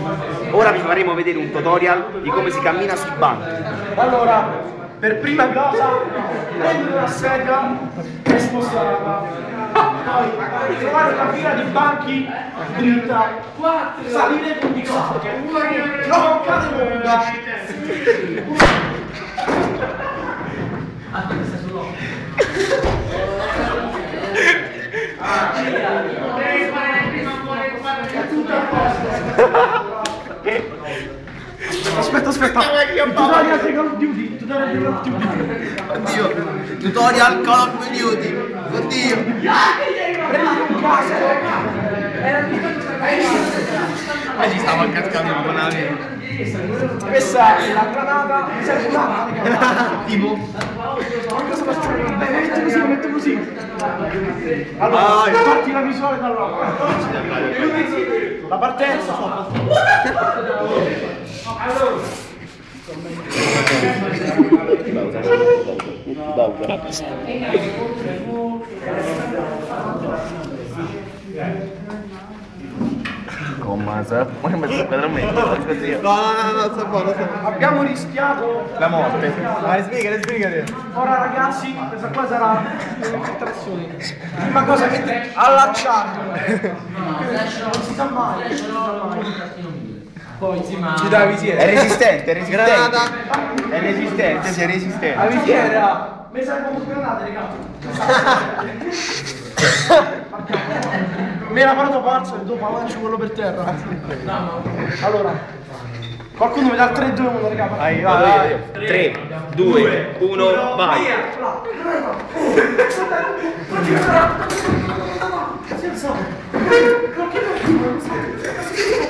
Ora vi faremo vedere un tutorial di come si cammina sui banchi. Allora, per prima cosa, prendi una sedia e spostarla. Poi trovare una fila di banchi dritta, salire con di cose, troncate lunga. Aspetta. Tutorial di Call of Duty. Oddio, tutorial Call of Duty. Oddio. Prendi un casco. Ma ci stavo cascando con la Questa è la granata. Serve un'arma. tipo. Cosa faccio? Metto così. Allora, parti la visuale dall'opera. La partenza. No, sta buono. Abbiamo rischiato La morte. Vai, spiegate. Ora ragazzi, questa qua sarà concentrazione. Prima cosa che allacciarlo. Non si sa mai. Poi si mangia. Ci dà la visiera. È resistente. È resistente. La visiera. Mi servono granate, raga. Mi era parato pazzo e dopo lancio quello per terra. Allora, qualcuno mi dà il 3, 2, 1, raga. Vai. 3, 2, 1, vai. Si alzava.